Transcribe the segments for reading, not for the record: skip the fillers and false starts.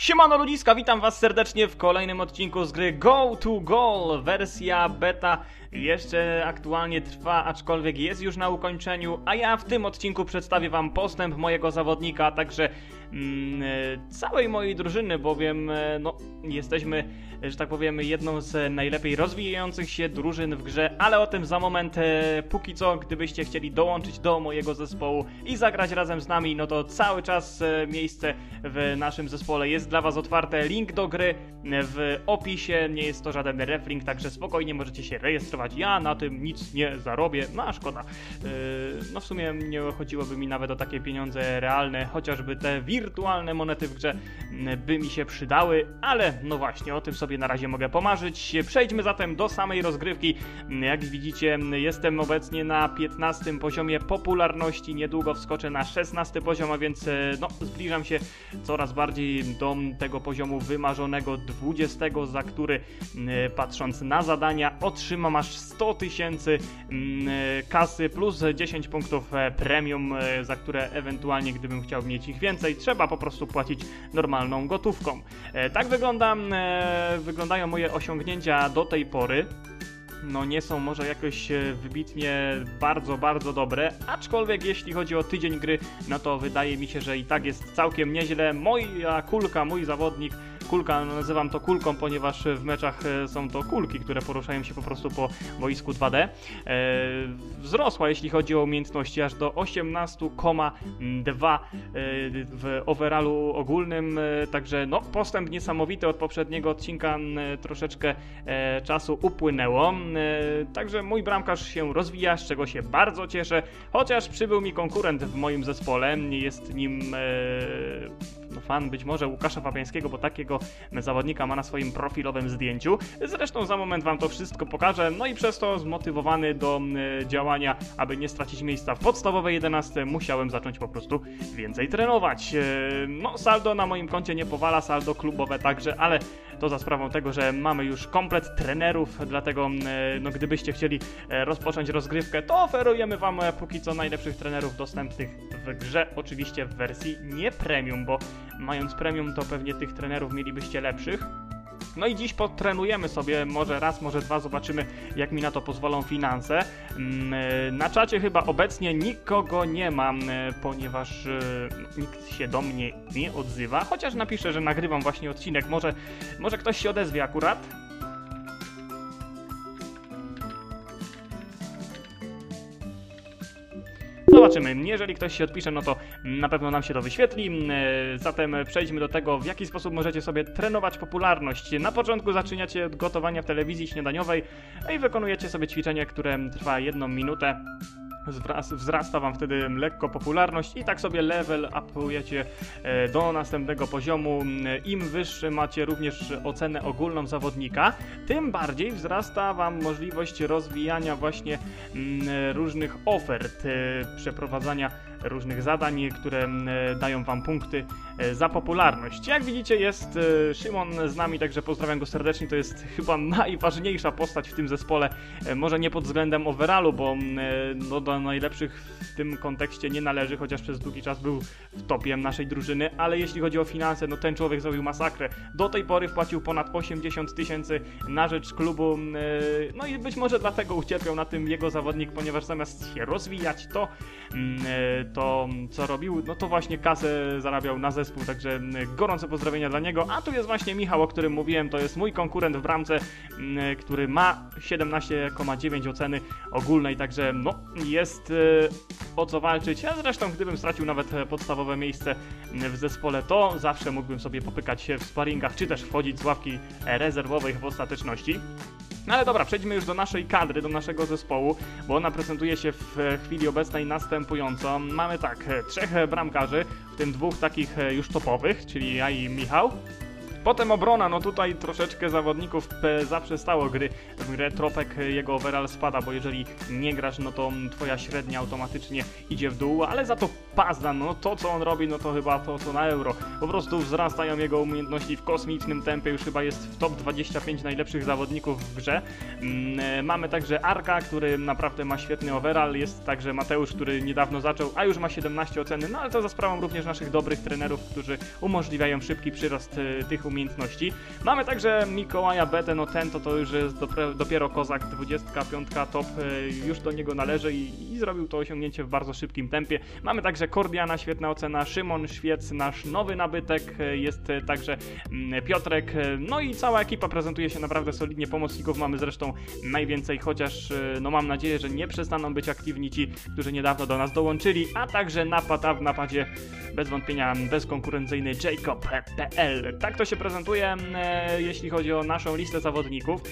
Siemano ludziska, witam was serdecznie w kolejnym odcinku z gry Go to Goal. Wersja beta jeszcze aktualnie trwa, aczkolwiek jest już na ukończeniu, a ja w tym odcinku przedstawię wam postęp mojego zawodnika, a także całej mojej drużyny, bowiem no, jesteśmy, że tak powiem, jedną z najlepiej rozwijających się drużyn w grze, ale o tym za moment. Póki co, gdybyście chcieli dołączyć do mojego zespołu i zagrać razem z nami, no to cały czas miejsce w naszym zespole jest dla was otwarte. Link do gry w opisie, nie jest to żaden reflink, także spokojnie możecie się rejestrować. Ja na tym nic nie zarobię, no a szkoda. No w sumie nie chodziłoby mi nawet o takie pieniądze realne, chociażby te wirtualne monety w grze by mi się przydały, ale no właśnie, o tym sobie na razie mogę pomarzyć. Przejdźmy zatem do samej rozgrywki. Jak widzicie, jestem obecnie na 15 poziomie popularności, niedługo wskoczę na 16 poziom, a więc no, zbliżam się coraz bardziej do tego poziomu wymarzonego 20, za który patrząc na zadania otrzymam aż 100 000 kasy plus 10 punktów premium, za które ewentualnie, gdybym chciał mieć ich więcej, trzeba po prostu płacić normalną gotówką. Tak wyglądają moje osiągnięcia do tej pory. No nie są może jakoś wybitnie bardzo dobre, aczkolwiek jeśli chodzi o tydzień gry, no to wydaje mi się, że i tak jest całkiem nieźle. Moja kulka, mój zawodnik, kulka, no nazywam to kulką, ponieważ w meczach są to kulki, które poruszają się po prostu po boisku 2D. Wzrosła, jeśli chodzi o umiejętności, aż do 18,2 w overallu ogólnym, także no postęp niesamowity. Od poprzedniego odcinka troszeczkę czasu upłynęło, także mój bramkarz się rozwija, z czego się bardzo cieszę, chociaż przybył mi konkurent w moim zespole, jest nim fan być może Łukasza Fabiańskiego, bo takiego zawodnika ma na swoim profilowym zdjęciu. Zresztą za moment wam to wszystko pokażę, no i przez to zmotywowany do działania, aby nie stracić miejsca w podstawowej 11, musiałem zacząć po prostu więcej trenować. No saldo na moim koncie nie powala, saldo klubowe także, ale to za sprawą tego, że mamy już komplet trenerów, dlatego no gdybyście chcieli rozpocząć rozgrywkę, to oferujemy wam póki co najlepszych trenerów dostępnych w grze, oczywiście w wersji nie premium, bo mając premium to pewnie tych trenerów mielibyście lepszych. No i dziś potrenujemy sobie, może raz, może dwa, zobaczymy jak mi na to pozwolą finanse. Na czacie chyba obecnie nikogo nie mam, ponieważ nikt się do mnie nie odzywa, chociaż napiszę, że nagrywam właśnie odcinek, może ktoś się odezwie akurat. Zobaczymy, jeżeli ktoś się odpisze, no to na pewno nam się to wyświetli. Zatem przejdźmy do tego, w jaki sposób możecie sobie trenować popularność. Na początku zaczynacie od gotowania w telewizji śniadaniowej i wykonujecie sobie ćwiczenie, które trwa 1 minutę. Wzrasta wam wtedy lekko popularność i tak sobie level upujecie do następnego poziomu. Im wyższy macie również ocenę ogólną zawodnika, tym bardziej wzrasta wam możliwość rozwijania właśnie różnych ofert, przeprowadzania różnych zadań, które dają wam punkty za popularność. Jak widzicie, jest Szymon z nami, także pozdrawiam go serdecznie. To jest chyba najważniejsza postać w tym zespole, może nie pod względem overallu, bo no, do najlepszych w tym kontekście nie należy, chociaż przez długi czas był w topie naszej drużyny, ale jeśli chodzi o finanse, no ten człowiek zrobił masakrę. Do tej pory wpłacił ponad 80 000 na rzecz klubu, no i być może dlatego ucierpiał na tym jego zawodnik, ponieważ zamiast się rozwijać, to co robił, no to właśnie kasę zarabiał na zespół, także gorące pozdrowienia dla niego. A tu jest właśnie Michał, o którym mówiłem, to jest mój konkurent w bramce, który ma 17,9 oceny ogólnej, także no jest o co walczyć. A zresztą gdybym stracił nawet podstawowe miejsce w zespole, to zawsze mógłbym sobie popykać się w sparingach, czy też wchodzić z ławki rezerwowej w ostateczności. No ale dobra, przejdźmy już do naszej kadry, do naszego zespołu, bo ona prezentuje się w chwili obecnej następująco. Mamy tak, 3 bramkarzy, w tym 2 takich już topowych, czyli ja i Michał. Potem obrona, no tutaj troszeczkę zawodników zaprzestało gry w grę, Tropek, jego overall spada, bo jeżeli nie grasz, no to twoja średnia automatycznie idzie w dół, ale za to Pazdan, no to co on robi, no to chyba to co na euro. Po prostu wzrastają jego umiejętności w kosmicznym tempie, już chyba jest w top 25 najlepszych zawodników w grze. Mamy także Arka, który naprawdę ma świetny overall, jest także Mateusz, który niedawno zaczął, a już ma 17 oceny, no ale to za sprawą również naszych dobrych trenerów, którzy umożliwiają szybki przyrost tych umiejętności. Mamy także Mikołaja Betę, no ten to już jest dopiero kozak, 25 top, już do niego należy i zrobił to osiągnięcie w bardzo szybkim tempie. Mamy także Kordiana, świetna ocena, Szymon Świec, nasz nowy nabytek, jest także Piotrek, no i cała ekipa prezentuje się naprawdę solidnie, pomocników mamy zresztą najwięcej, chociaż no mam nadzieję, że nie przestaną być aktywni ci, którzy niedawno do nas dołączyli, a także napad, a w napadzie bez wątpienia bezkonkurencyjny Jacob.pl. Tak to się prezentuje, jeśli chodzi o naszą listę zawodników.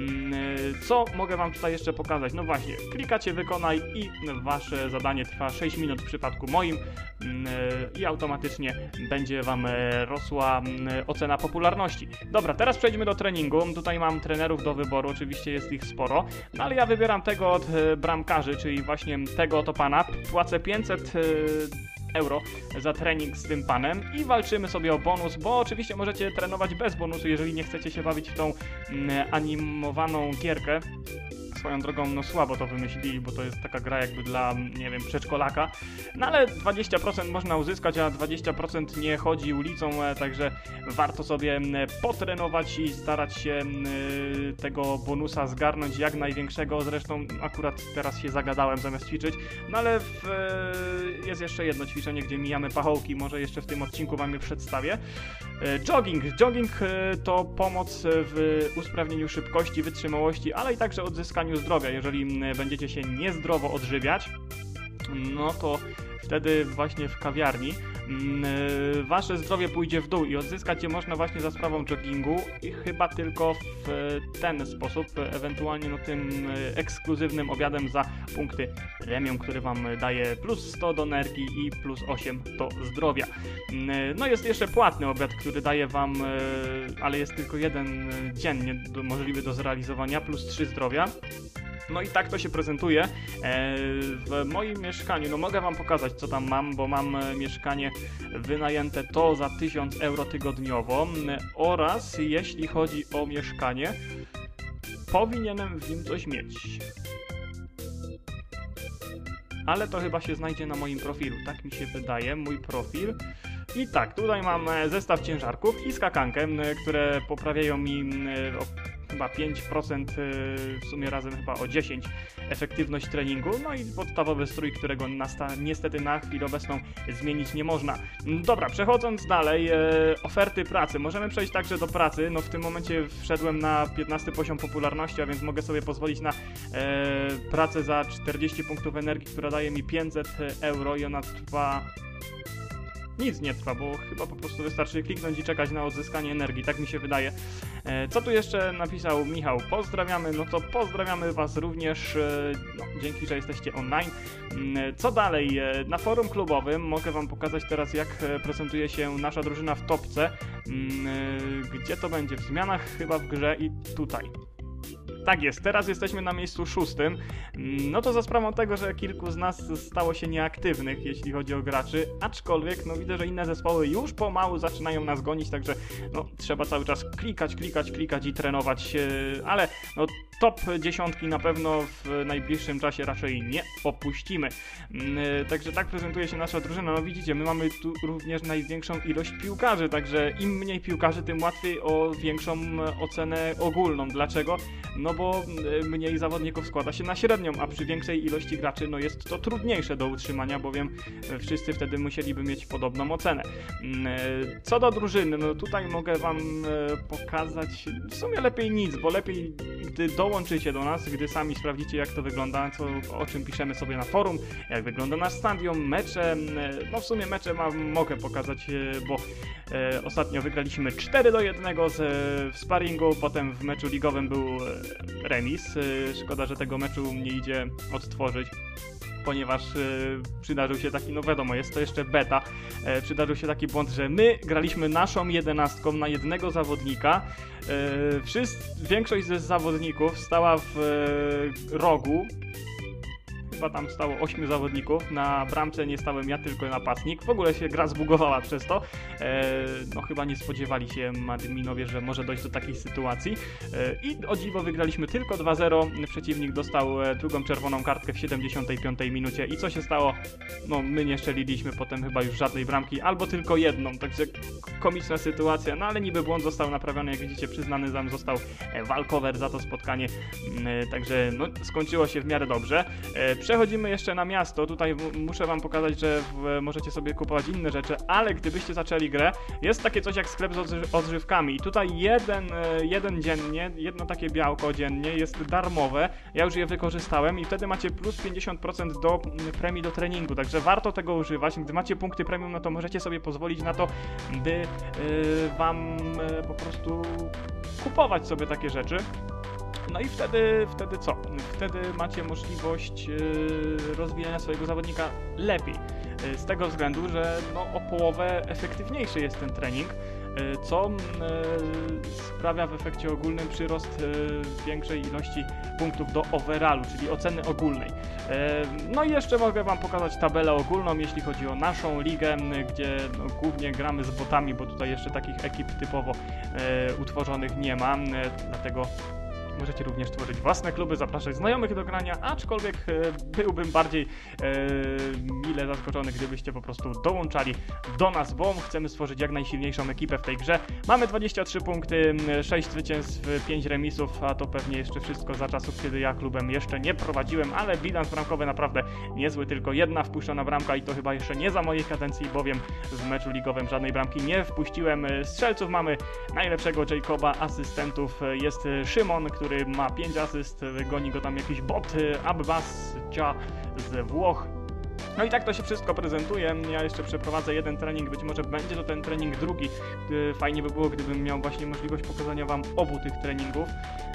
Co mogę wam tutaj jeszcze pokazać? No właśnie, klikacie wykonaj i wasze zadanie trwa 6 minut w przypadku moim i automatycznie będzie wam rosła ocena popularności. Dobra, teraz przejdźmy do treningu. Tutaj mam trenerów do wyboru, oczywiście jest ich sporo, no ale ja wybieram tego od bramkarzy, czyli właśnie tego oto pana. Płacę 500 euro za trening z tym panem i walczymy sobie o bonus, bo oczywiście możecie trenować bez bonusu, jeżeli nie chcecie się bawić w tą animowaną gierkę. Swoją drogą, no słabo to wymyślili, bo to jest taka gra jakby dla, nie wiem, przedszkolaka. No ale 20% można uzyskać, a 20% nie chodzi ulicą, także warto sobie potrenować i starać się tego bonusa zgarnąć jak największego. Zresztą akurat teraz się zagadałem zamiast ćwiczyć. No ale jest jeszcze jedno ćwiczenie, gdzie mijamy pachołki, może jeszcze w tym odcinku wam je przedstawię. Jogging. Jogging to pomoc w usprawnieniu szybkości, wytrzymałości, ale i także odzyskaniu zdrowia. Jeżeli będziecie się niezdrowo odżywiać, no to wtedy właśnie w kawiarni wasze zdrowie pójdzie w dół i odzyskać je można właśnie za sprawą joggingu i chyba tylko w ten sposób, ewentualnie no tym ekskluzywnym obiadem za punkty premium, który wam daje plus 100 do energii i plus 8 do zdrowia. No jest jeszcze płatny obiad, który daje wam, ale jest tylko jeden dziennie możliwy do zrealizowania, plus 3 zdrowia. No i tak to się prezentuje w moim mieszkaniu. No mogę wam pokazać, co tam mam, bo mam mieszkanie wynajęte to za 1000 euro tygodniowo oraz jeśli chodzi o mieszkanie, powinienem w nim coś mieć. Ale to chyba się znajdzie na moim profilu, tak mi się wydaje, mój profil. I tak, tutaj mam zestaw ciężarków i skakankę, które poprawiają mi chyba 5%, w sumie razem chyba o 10% efektywność treningu, no i podstawowy strój, którego niestety na chwilę obecną zmienić nie można. Dobra, przechodząc dalej, oferty pracy. Możemy przejść także do pracy, no w tym momencie wszedłem na 15 poziom popularności, a więc mogę sobie pozwolić na pracę za 40 punktów energii, która daje mi 500 euro i ona trwa... Nic nie trwa, bo chyba po prostu wystarczy kliknąć i czekać na odzyskanie energii, tak mi się wydaje. Co tu jeszcze napisał Michał? Pozdrawiamy, no to pozdrawiamy was również, no, dzięki, że jesteście online. Co dalej? Na forum klubowym mogę wam pokazać teraz, jak prezentuje się nasza drużyna w topce. Gdzie to będzie? W zmianach chyba w grze i tutaj. Tak jest, teraz jesteśmy na miejscu 6. No to za sprawą tego, że kilku z nas stało się nieaktywnych, jeśli chodzi o graczy, aczkolwiek no widzę, że inne zespoły już pomału zaczynają nas gonić, także no trzeba cały czas klikać i trenować, ale no top 10 na pewno w najbliższym czasie raczej nie opuścimy. Także tak prezentuje się nasza drużyna. No widzicie, my mamy tu również największą ilość piłkarzy, także im mniej piłkarzy, tym łatwiej o większą ocenę ogólną. Dlaczego? No bo mniej zawodników składa się na średnią, a przy większej ilości graczy no jest to trudniejsze do utrzymania, bowiem wszyscy wtedy musieliby mieć podobną ocenę. Co do drużyny, no tutaj mogę wam pokazać w sumie lepiej nic, bo lepiej gdy dołączycie do nas, gdy sami sprawdzicie, jak to wygląda, o czym piszemy sobie na forum, jak wygląda nasz stadion, mecze. No w sumie mecze mogę pokazać, bo ostatnio wygraliśmy 4-1 w sparingu, potem w meczu ligowym był remis. Szkoda, że tego meczu nie idzie odtworzyć, ponieważ przydarzył się taki, no wiadomo, jest to jeszcze beta, przydarzył się taki błąd, że my graliśmy naszą 11 na jednego zawodnika. Większość ze zawodników stała w rogu, chyba tam stało 8 zawodników, na bramce nie stałem ja, tylko napastnik. W ogóle się gra zbugowała przez to. No chyba nie spodziewali się adminowie, że może dojść do takiej sytuacji. I o dziwo wygraliśmy tylko 2-0. Przeciwnik dostał drugą czerwoną kartkę w 75 minucie. I co się stało? No my nie strzeliliśmy potem chyba już żadnej bramki, albo tylko jedną, także komiczna sytuacja, no ale niby błąd został naprawiony, jak widzicie, przyznany nam został walkover za to spotkanie, także no, skończyło się w miarę dobrze. Przechodzimy jeszcze na miasto, tutaj muszę wam pokazać, że możecie sobie kupować inne rzeczy, ale gdybyście zaczęli grę, jest takie coś jak sklep z odżywkami i tutaj jeden dziennie, jedno takie białko dziennie jest darmowe, ja już je wykorzystałem i wtedy macie plus 50% do premii do treningu, także warto tego używać. Gdy macie punkty premium, no to możecie sobie pozwolić na to, by wam po prostu kupować sobie takie rzeczy. No i wtedy co? Wtedy macie możliwość rozwijania swojego zawodnika lepiej. Z tego względu, że no, o połowę efektywniejszy jest ten trening, co sprawia w efekcie ogólnym przyrost większej ilości punktów do overallu, czyli oceny ogólnej. No i jeszcze mogę wam pokazać tabelę ogólną, jeśli chodzi o naszą ligę, gdzie no, głównie gramy z botami, bo tutaj jeszcze takich ekip typowo utworzonych nie ma, dlatego możecie również tworzyć własne kluby, zapraszać znajomych do grania, aczkolwiek byłbym bardziej mile zaskoczony, gdybyście po prostu dołączali do nas, bo chcemy stworzyć jak najsilniejszą ekipę w tej grze. Mamy 23 punkty, 6 zwycięstw, 5 remisów, a to pewnie jeszcze wszystko za czasów, kiedy ja klubem jeszcze nie prowadziłem, ale bilans bramkowy naprawdę niezły, tylko jedna wpuszczona bramka i to chyba jeszcze nie za mojej kadencji, bowiem w meczu ligowym żadnej bramki nie wpuściłem. Strzelców mamy najlepszego Jacoba, asystentów jest Szymon, który ma 5 asyst, goni go tam jakiś bot, Abbascia z Włoch. No i tak to się wszystko prezentuje. Ja jeszcze przeprowadzę jeden trening, być może będzie to ten trening drugi. Fajnie by było, gdybym miał właśnie możliwość pokazania wam obu tych treningów.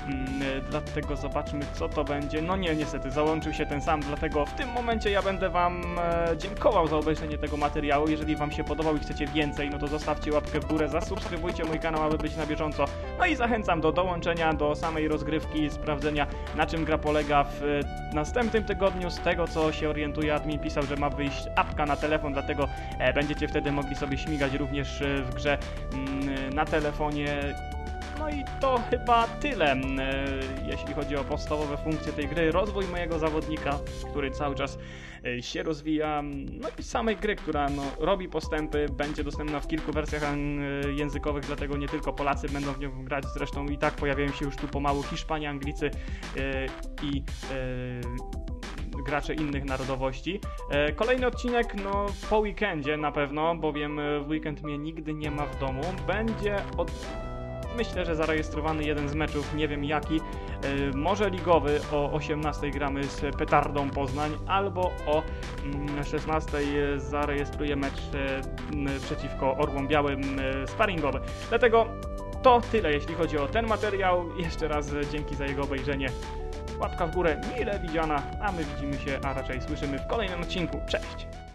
Dlatego zobaczmy, co to będzie. No nie, niestety załączył się ten sam, dlatego w tym momencie ja będę wam dziękował za obejrzenie tego materiału. Jeżeli wam się podobał i chcecie więcej, no to zostawcie łapkę w górę, zasubskrybujcie mój kanał, aby być na bieżąco. No i zachęcam do dołączenia do samej rozgrywki, sprawdzenia, na czym gra polega w następnym tygodniu. Z tego, co się orientuje, admin pisał, że ma wyjść apka na telefon, dlatego będziecie wtedy mogli sobie śmigać również w grze na telefonie. No i to chyba tyle, jeśli chodzi o podstawowe funkcje tej gry. Rozwój mojego zawodnika, który cały czas się rozwija, no i samej gry, która no, robi postępy, będzie dostępna w kilku wersjach językowych, dlatego nie tylko Polacy będą w nią grać, zresztą i tak pojawiają się już tu pomału Hiszpanie, Anglicy i gracze innych narodowości. Kolejny odcinek no po weekendzie na pewno, bowiem w weekend mnie nigdy nie ma w domu. Będzie myślę, że zarejestrowany jeden z meczów, nie wiem jaki, może ligowy o 18 gramy z Petardą Poznań, albo o 16 zarejestruję mecz przeciwko Orłom Białym sparingowy. Dlatego to tyle, jeśli chodzi o ten materiał. Jeszcze raz dzięki za jego obejrzenie. Łapka w górę mile widziana, a my widzimy się, a raczej słyszymy w kolejnym odcinku. Cześć!